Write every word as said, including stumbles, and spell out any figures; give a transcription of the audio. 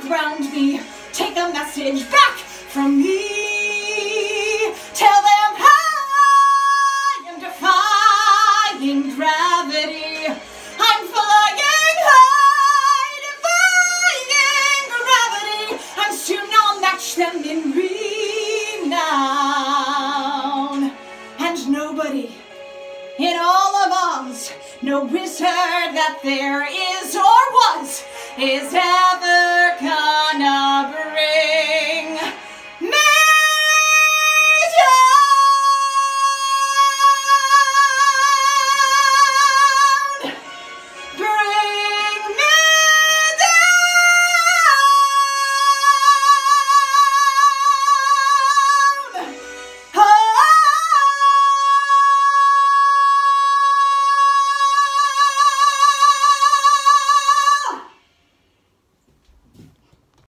around me take a message back from me. Tell them I am defying gravity. I'm flying high, defying gravity. And soon I'll match them in renown. And nobody in all of Oz, no wizard that there is or was, is ever